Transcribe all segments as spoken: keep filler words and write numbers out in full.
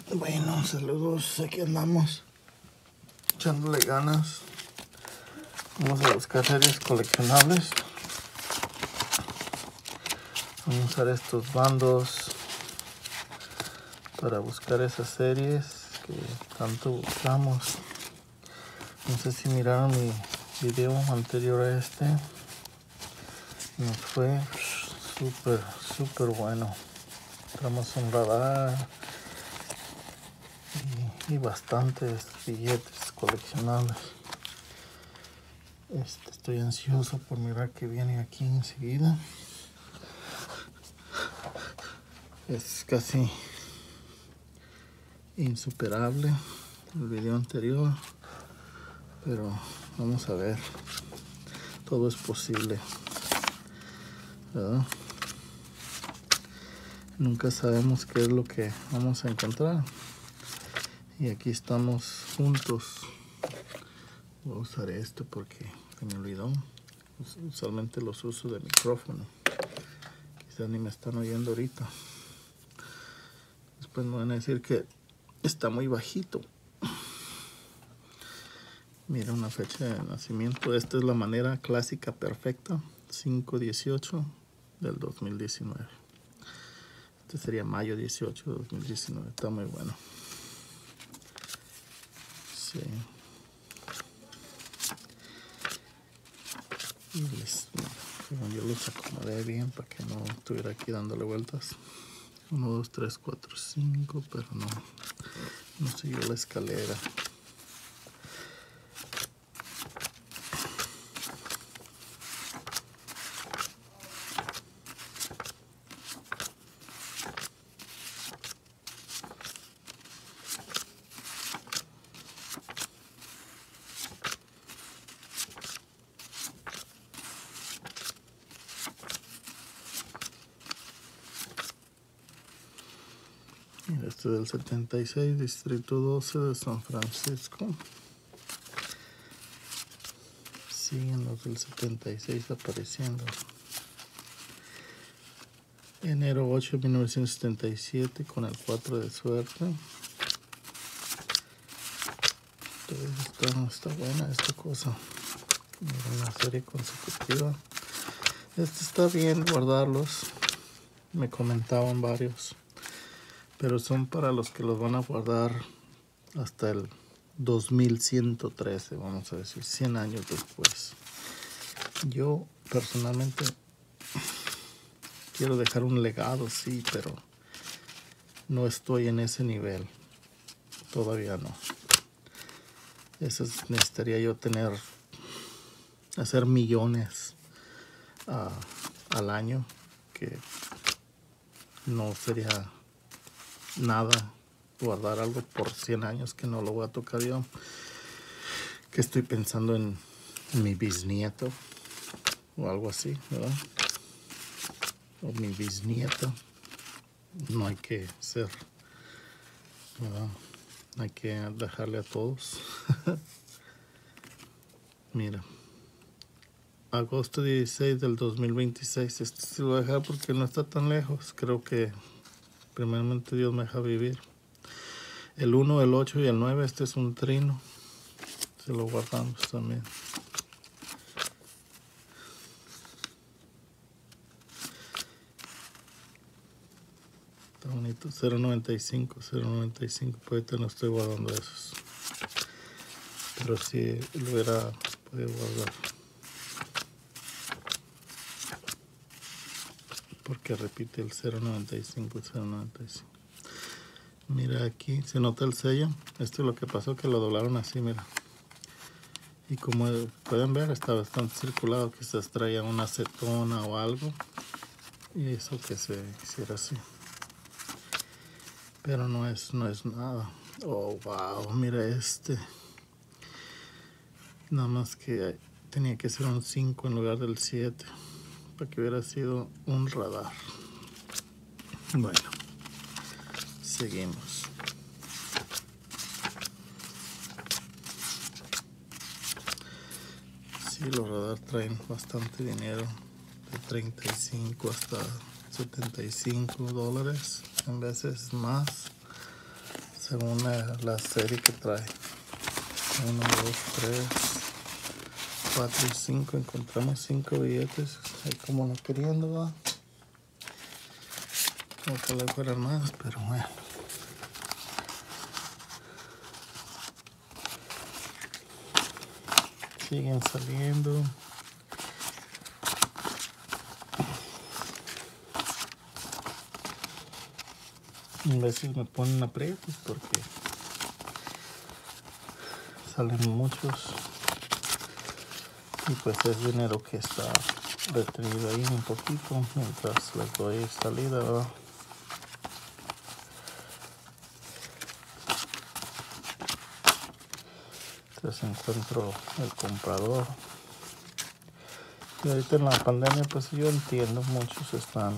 Bueno, saludos, aquí andamos echándole ganas. Vamos a buscar series coleccionables. Vamos a usar estos bandos para buscar esas series que tanto buscamos. No sé si miraron mi video anterior a este. Nos fue súper, súper bueno. Entramos un radar y, y bastantes billetes coleccionables. Este, estoy ansioso por mirar que viene aquí enseguida. Es casi insuperable el video anterior, pero vamos a ver. Todo es posible, ¿verdad? Nunca sabemos qué es lo que vamos a encontrar. Y aquí estamos juntos. Voy a usar esto porque se me olvidó. Usualmente los uso de micrófono. Quizás ni me están oyendo ahorita. Después me van a decir que está muy bajito. Mira, una fecha de nacimiento. Esta es la manera clásica perfecta. cinco dieciocho del dos mil diecinueve. Este sería mayo dieciocho de dos mil diecinueve. Está muy bueno. Sí. Y les, bueno, yo los acomodé bien para que no estuviera aquí dándole vueltas. uno, dos, tres, cuatro, cinco, pero no, no siguió la escalera. Este del setenta y seis, Distrito doce de San Francisco. Siguen los del setenta y seis apareciendo. Enero ocho de mil novecientos setenta y siete con el cuatro de suerte. Entonces está, está buena esta cosa. Mira, una serie consecutiva. Este está bien guardarlos. Me comentaban varios. Pero son para los que los van a guardar hasta el dos mil ciento trece, vamos a decir, cien años después. Yo personalmente quiero dejar un legado, sí, pero no estoy en ese nivel. Todavía no. Eso es, necesitaría yo tener, hacer millones uh, al año, que no sería nada guardar algo por cien años que no lo voy a tocar yo. Que estoy pensando en, en mi bisnieto o algo así, ¿verdad? O mi bisnieta. No hay que ser, ¿verdad? Hay que dejarle a todos. Mira, agosto dieciséis del dos mil veintiséis. Este sí lo voy a dejar porque no está tan lejos. Creo que primeramente Dios me deja vivir. El uno, el ocho y el nueve, este es un trino. Se lo guardamos también. Está bonito. cero noventa y cinco, cero noventa y cinco. Pues ahorita no estoy guardando esos. Pero sí lo hubiera podido guardar. Porque repite el cero noventa y cinco y cero noventa y cinco. Mira aquí, se nota el sello. Esto es lo que pasó, que lo doblaron así, mira. Y como pueden ver, está bastante circulado. Quizás traía una acetona o algo y hizo que se hiciera así. Pero no es, no es nada. Oh, wow, mira este. Nada más que tenía que ser un cinco en lugar del siete. Para que hubiera sido un radar. Bueno, seguimos. Sí, los radar traen bastante dinero. De treinta y cinco hasta setenta y cinco dólares. En veces más. según la, la serie que trae. Uno, dos, tres, cuatro y cinco. Encontramos cinco billetes. Ahí como no queriendo, va. Ojalá fueran más, pero bueno. Siguen saliendo. A veces me ponen aprietos porque salen muchos y pues es dinero que está retenido ahí un poquito mientras les doy salida, ¿verdad? Entonces encuentro el comprador. Y ahorita en la pandemia pues yo entiendo, muchos están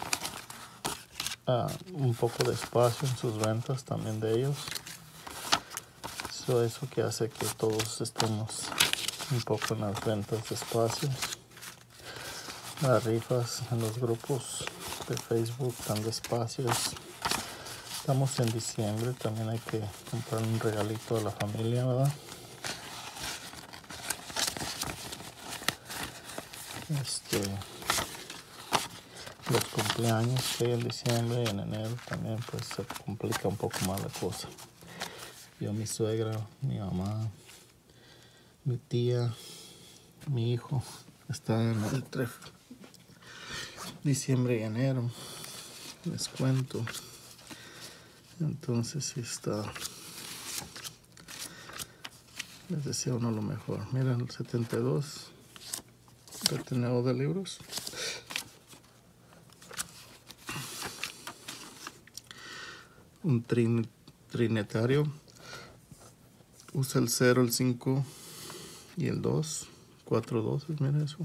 uh, un poco despacio en sus ventas también de ellos. So, eso que hace que todos estemos un poco en las ventas despacio. Las rifas en los grupos de Facebook tan despacios. Estamos en diciembre, también hay que comprar un regalito a la familia, ¿verdad? Este, los cumpleaños que hay en diciembre y en enero también pues se complica un poco más la cosa. Yo, mi suegra, mi mamá, mi tía, mi hijo están entre diciembre y enero, les cuento. Entonces sí está, les deseo uno lo mejor. Miren, el setenta y dos retenedor de libros. Un trin, trinetario. Usa el cero, el cinco y el dos. Cuatro doces, miren eso.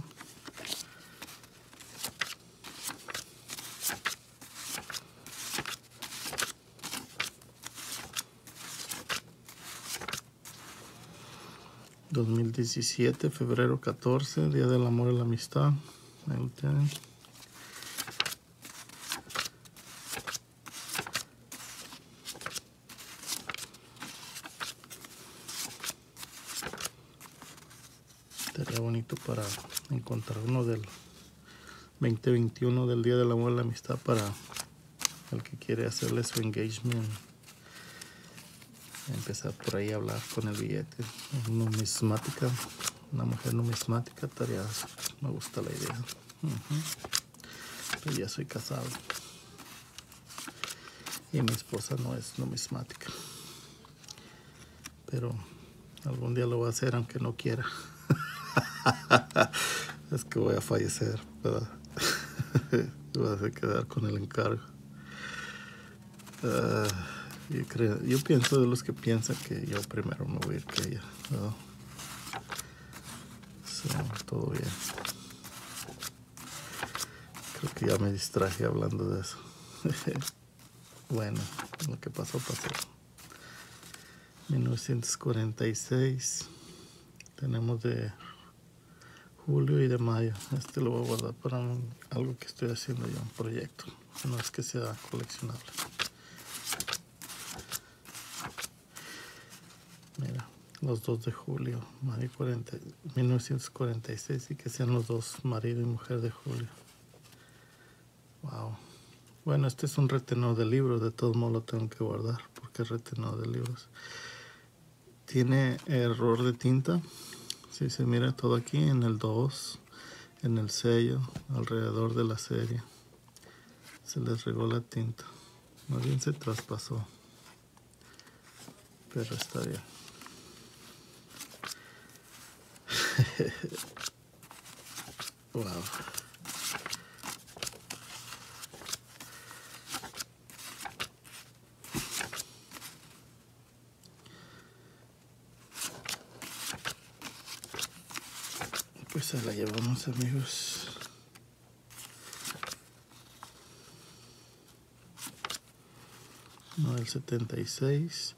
dos mil diecisiete, febrero catorce, Día del Amor y la Amistad. Ahí lo tienen. Estaría bonito para encontrar uno del veinte veintiuno del Día del Amor y la Amistad para el que quiere hacerle su engagement. Empezar por ahí a hablar con el billete. Numismática, una mujer numismática, estaría, me gusta la idea. Uh-huh. Pero ya soy casado y mi esposa no es numismática, pero algún día lo voy a hacer aunque no quiera. Es que voy a fallecer, ¿verdad? Voy a quedar con el encargo. Uh, Yo, creo, yo pienso de los que piensan que yo primero me voy a ir que ella, ¿no? So, todo bien. Creo que ya me distraje hablando de eso. Bueno, lo que pasó, pasó. mil novecientos cuarenta y seis. Tenemos de julio y de mayo. Este lo voy a guardar para un, algo que estoy haciendo yo, un proyecto. No es que sea coleccionable. Mira, los dos de julio, mayo cuarenta, mil novecientos cuarenta y seis, y que sean los dos, marido y mujer de julio. Wow. Bueno, este es un retenedor de libros, de todos modos lo tengo que guardar, porque es retenedor de libros. Tiene error de tinta, si se mira todo aquí, en el dos, en el sello, alrededor de la serie. Se les regó la tinta, más bien se traspasó, pero está bien. Wow. Pues ahí la llevamos, amigos. No, el setenta y seis.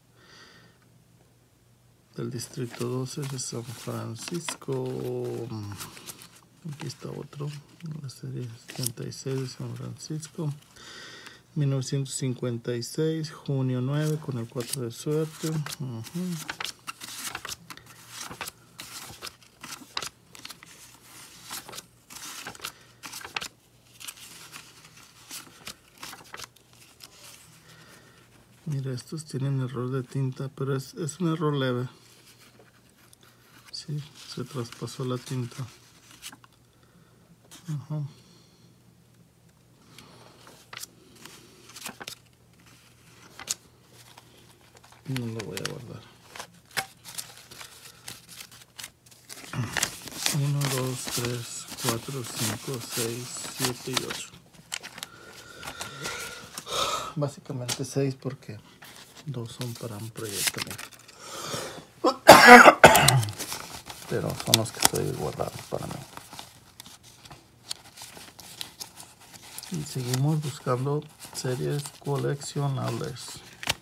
Del distrito doce de San Francisco. Aquí está otro, la serie setenta y seis de San Francisco. mil novecientos cincuenta y seis, junio nueve, con el cuatro de suerte. Uh-huh. Mira, estos tienen error de tinta, pero es, es un error leve. Sí, se traspasó la tinta. Uh-huh. No lo voy a guardar. uno, dos, tres, cuatro, cinco, seis, siete y ocho. Básicamente seis porque dos son para un proyecto mío. Pero son los que estoy guardando para mí. Y seguimos buscando series coleccionables.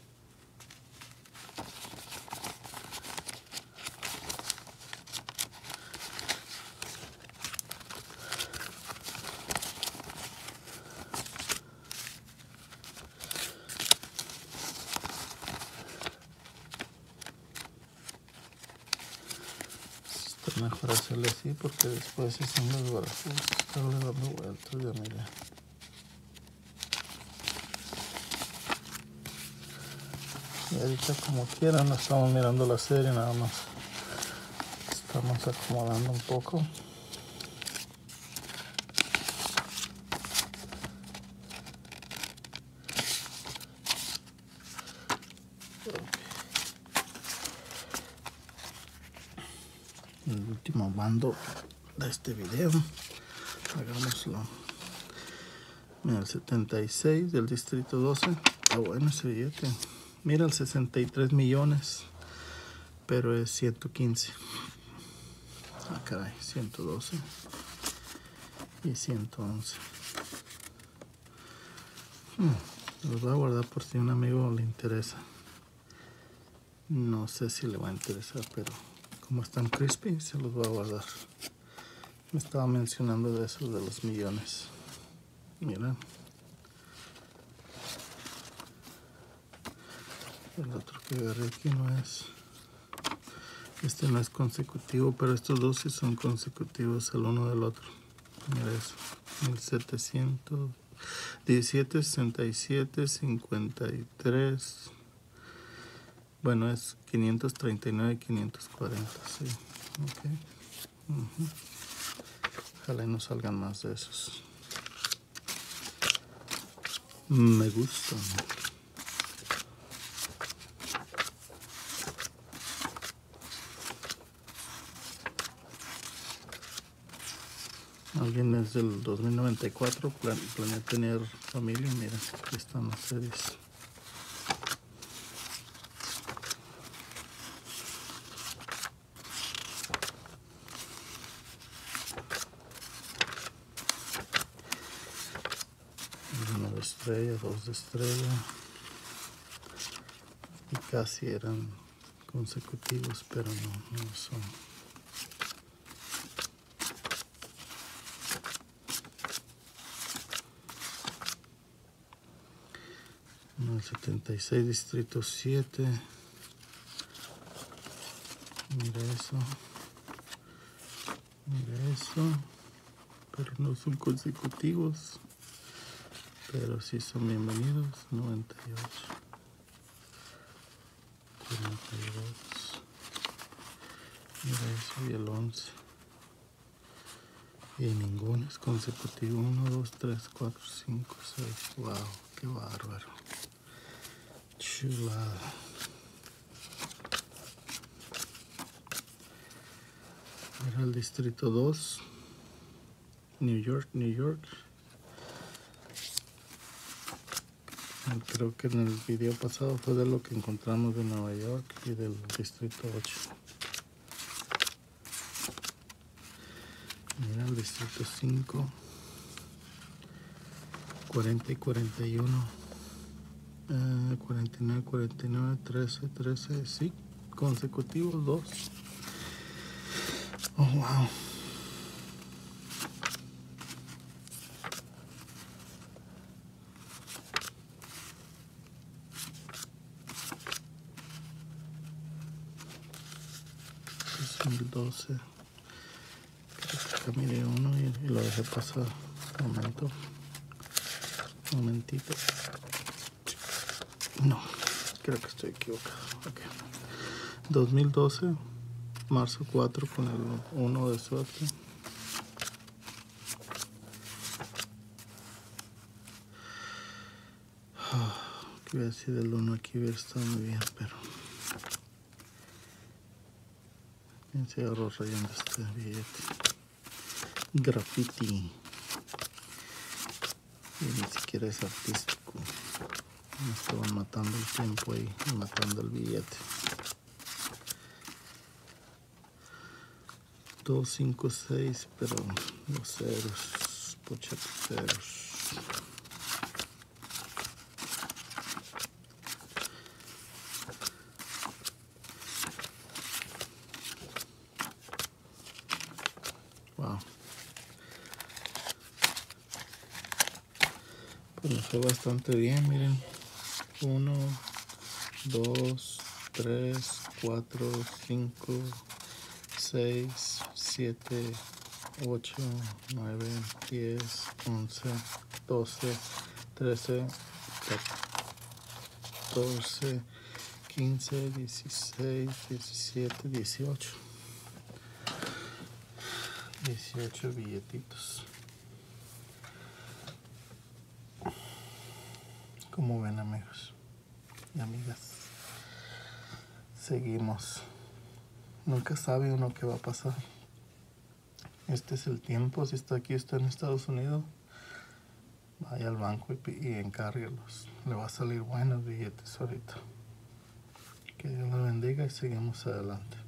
Está mejor hacerle así porque después si son los brazos estarle dando vueltas, ya mira. Y ahorita como quieran no estamos mirando la serie, nada más estamos acomodando un poco. El último bando de este video, hagámoslo. Mira, el setenta y seis del distrito doce. Ah, bueno ese billete. Mira, el sesenta y tres millones, pero es ciento quince. Ah, caray, ciento doce y ciento once. Hmm, los voy a guardar por si a un amigo le interesa. No sé si le va a interesar, pero como están crispy, se los voy a guardar. Me estaba mencionando de eso de los millones. Mira. El otro que agarré aquí no es. Este no es consecutivo, pero estos dos sí son consecutivos el uno del otro. Mira eso. mil setecientos diecisiete, sesenta y siete, cincuenta y tres. Bueno, es quinientos treinta y nueve y quinientos cuarenta, sí. Ok. Uh-huh. Ojalá y no salgan más de esos. Me gustan. Alguien es del dos mil noventa y cuatro, plan, planea tener familia. Mira, aquí están las series. Uno de estrella, dos de estrella. Y casi eran consecutivos, pero no, no son. El setenta y seis distrito siete. Mira eso. Mira eso. Pero no son consecutivos. Pero sí son bienvenidos. noventa y ocho. cuarenta y dos. Mira eso y el once. Y ninguno es consecutivo. uno, dos, tres, cuatro, cinco, seis. Wow, qué bárbaro. Chulada. Era el distrito dos. New York, New York. Creo que en el video pasado fue de lo que encontramos de Nueva York y del distrito ocho. Mira el distrito cinco. cuarenta y cuarenta y uno. Uh, cuarenta y nueve, cuarenta y nueve, trece, trece. Sí, consecutivos dos. Oh, wow. mil doce. Acá miré uno y, y lo dejé pasar. Un momento. Un momentito. No, creo que estoy equivocado. Okay. dos mil doce, marzo cuatro con el uno de suerte. Que voy a decir del uno aquí hubiera estado muy bien, pero bien se agarró rayando este billete. Graffiti. Y ni siquiera es artístico. Me estaban matando el tiempo ahí, matando el billete. dos, cinco, seis, pero los ceros, pochetos ceros. Wow. Pues me fue bastante bien, miren. uno, dos, tres, cuatro, cinco, seis, siete, ocho, nueve, diez, once, doce, trece, catorce, quince, dieciséis, diecisiete, dieciocho. dieciocho billetitos. Como ven, amigos y amigas, seguimos. Nunca sabe uno qué va a pasar. Este es el tiempo. Si está aquí, está en Estados Unidos, vaya al banco y, y encárguelos. Le va a salir buenos billetes ahorita. Que Dios lo bendiga y seguimos adelante.